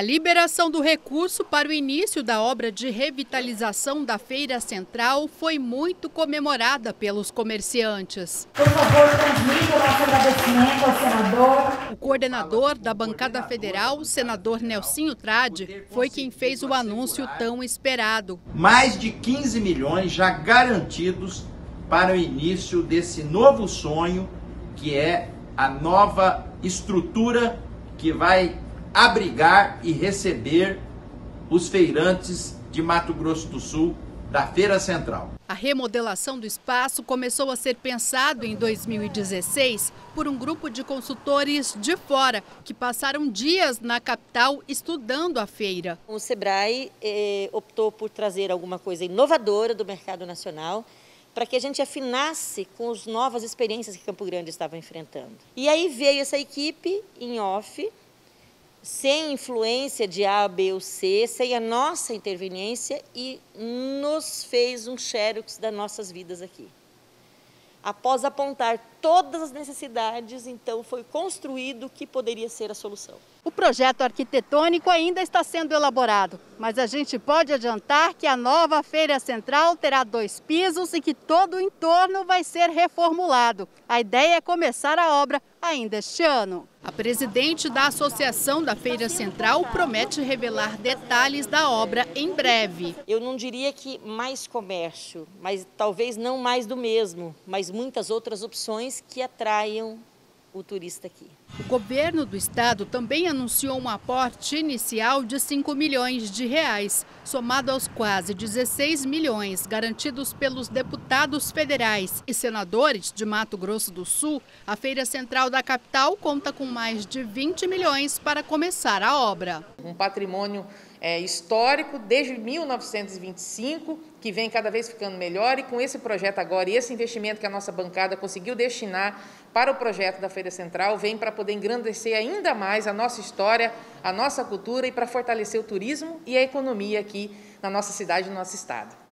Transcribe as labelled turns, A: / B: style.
A: liberação do recurso para o início da obra de revitalização da Feira Central foi muito comemorada pelos comerciantes.
B: Por favor, transmita o nosso agradecimento ao senador.
A: O coordenador da bancada federal, o senador Nelsinho Trade, foi quem fez o anúncio tão esperado.
C: Mais de 15 milhões já garantidos para o início desse novo sonho, que é a nova estrutura que vai abrigar e receber os feirantes de Mato Grosso do Sul da Feira Central.
A: A remodelação do espaço começou a ser pensado em 2016 por um grupo de consultores de fora que passaram dias na capital estudando a feira.
D: O Sebrae optou por trazer alguma coisa inovadora do mercado nacional para que a gente afinasse com as novas experiências que Campo Grande estava enfrentando. E aí veio essa equipe em off, sem influência de A, B ou C, sem a nossa interveniência, e nos fez um xerox das nossas vidas aqui. Após apontar todas as necessidades, então foi construído o que poderia ser a solução.
A: O projeto arquitetônico ainda está sendo elaborado, mas a gente pode adiantar que a nova Feira Central terá 2 pisos e que todo o entorno vai ser reformulado. A ideia é começar a obra ainda este ano. A presidente da Associação da Feira Central promete revelar detalhes da obra em breve.
D: Eu não diria que mais comércio, mas talvez não mais do mesmo, mas muitas outras opções que atraiam o turista aqui.
A: O governo do estado também anunciou um aporte inicial de 5 milhões de reais, somado aos quase 16 milhões garantidos pelos deputados federais e senadores de Mato Grosso do Sul. A Feira Central da capital conta com mais de 20 milhões para começar a obra.
E: Um patrimônio histórico desde 1925, que vem cada vez ficando melhor, e com esse projeto agora e esse investimento que a nossa bancada conseguiu destinar para o projeto da Feira Central, vem para poder engrandecer ainda mais a nossa história, a nossa cultura e para fortalecer o turismo e a economia aqui na nossa cidade e no nosso estado.